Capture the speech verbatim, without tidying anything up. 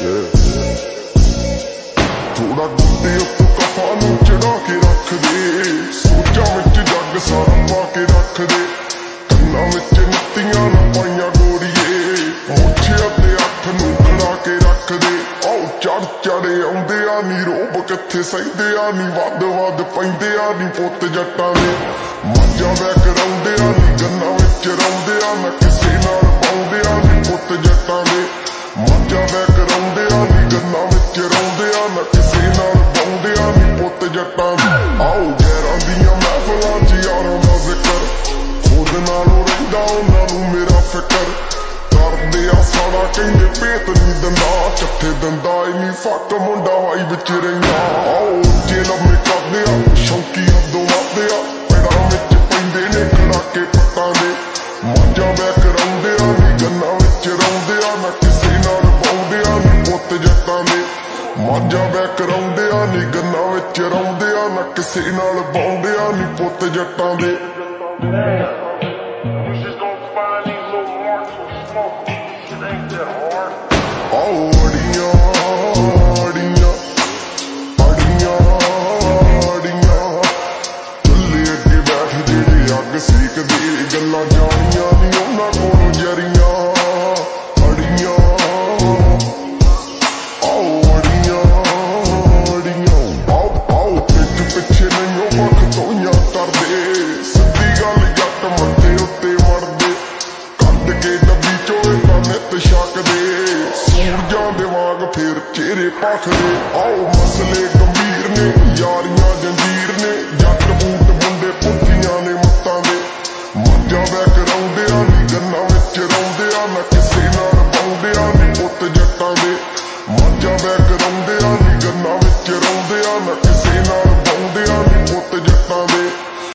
ਥੋੜਾ ਗੁੱਡੇ ਉੱਤੋਂ ਕਫਾ ਨੂੰ ਚੜਾ ਕੇ ਰੱਖ ਦੇ, ਸੋਚਾਂ ਵਿੱਚ ਜੱਗ ਸਾਰਾ ਪਾ ਕੇ ਰੱਖ ਦੇ, ਕੰਨਾਂ ਵਿੱਚ ਨੱਤੀਆਂ ਨਾ ਪਾਈਆਂ ਗੋਰੀਏ, ਮੁੱਛਿਆਂ ਤੇ ਅੱਖ ਨੂੰ ਖੜਾ ਕੇ ਰੱਖ ਦੇ। ਆਓ ਚੜ ਚੜੇ ਆਉਂਦੇ ਆ ਨੀ ਰੋਬ ਕਿੱਥੇ ਸਹਿੰਦੇ ਆ ਨੀ, ਵੱਧ ਵੱਧ ਪੈਂਦੇ ਆ ਨੀ ਪੁੱਤ ਜੱਟਾਂ ਦੇ, ਮੱਝਾਂ ਬੈ ਕਰਾਉਂਦੇ ਆ ਨੀ ਗੰਨਾਂ ਵਿੱਚ ਰੌਂਦੇ ਆ, ਨਾ ਕਿਸੇ ਨਾਲ ਪਾਉਂਦੇ ਆ ਨੀ ਪੁੱਤ ਜੱਟਾਂ ਦੇ, ਮੱਝਾਂ ਬੈ ਕਰਾਉਂਦੇ ਆ ਨੀ ਗੰਨਾਂ ਵਿੱਚ ਰੌਂਦੇ ਆ, ਨਾ ਕਿਸੇ ਨਾਲ ਪਾਉਂਦੇ ਆ ਨੀ ਪੁੱਤ ਜੱਟਾਂ ਦੇ। ਆਓ ਗੈਰਾਂ ਦੀਆਂ ਮਹਿਫਲਾਂ ਚ ਯਾਰਾਂ ਦਾ ਜ਼ਿਕਰ, ਖੁਦ ਨਾਲੋਂ ਰਹਿੰਦਾ ਉਹਨਾਂ ਨੂੰ ਮੇਰਾ ਫਿਕਰ, ਕਰਦੇ ਆ ਸਾੜਾ ਕਹਿੰਦੇ ਭੇਤ ਨੀ ਦਿੰਦਾ, ਚੱਠੇ ਦਿੰਦਾ ਇੰਨੀ ਫੱਕ ਮੁੰਡਾ ਵਾਈ ਵਿੱਚ ਰਹਿੰਦਾ। ਆਓ ਉੱਚੇ ਲੰਮੇ ਕਰਦੇ ਆ ਸ਼ੌਂਕੀ ਹੱਦੋਂ ਵੱਧਦੇ ਆ, ਪੈੜਾਂ ਵਿੱਚ ਪੈਂਦੇ ਨੇ ਖੜਾਕੇ ਪੱਟਾਂ ਦੇ, ਮੱਝਾਂ ਬੈ ਕਰਾਉਂਦੇ ਆ ਨੀ ਗੰਨਾਂ ਵਿੱਚ ਰੌਂਦੇ ਆ, ਨਾ ਕਿਸੇ ਨਾਲ ਪਾਉਂਦੇ ਆ ਨੀ ਪੁੱਤ ਜੱਟਾਂ ਦੇ, ਮੱਝਾਂ ਬੈ ਕਰਾਉਂਦੇ ਆ ਨੀ ਗੰਨਾਂ ਵਿੱਚ ਰੌਂਦੇ ਆ, ਨਾ ਕਿਸੇ ਨਾਲ ਪਾਉਂਦੇ ਆ ਨੀ ਪੁੱਤ ਜੱਟਾਂ ਦੇ। ਆਓ ਅੜੀਆਂ ਅੜੀਆਂ ਅੜੀਆਂ ਅੜੀਆਂ, ਚੁੱਲ੍ਹੇ ਅੱਗੇ ਬੈਠ ਜਿਹੜੇ ਅੱਗ ਸੇਕਦੇ, ਗੱਲਾਂ ਜਾਣੀਆਂ ਨੀ ਉਹਨਾਂ ਕੋਲੋਂ ਜਰੀਆਂ। ਅੜੀਆਂ ਆਓ ਅੜੀਆਂ ਅੜੀਆਂ, ਆਓ ਆਓ ਪਿੱਛ ਪਿੱਛੇ ਨਹੀਂ ਉਹ ਵੱਖ ਤੋਈਆਂ ਕਰਦੇ, ਸਿੱਧੀ ਗੱਲ ਜੱਟ ਮੱਥੇ ਉੱਤੇ ਮੜਦੇ, ਕੱਢ ਕੇ ਡੱਬੀ ਚੋਂ ਤਾਂ ਨਿੱਤ ਛਕਦੇ, ਸੂਰਜਾਂ ਦੇ ਵਾਂਗ ਫੇਰ ਚਿਹਰੇ ਭਖਦੇ। ਆਓ ਮਸਲੇ ਗੰਭੀਰ ਨੇ ਯਾਰੀਆਂ ਜੰਜੀਰ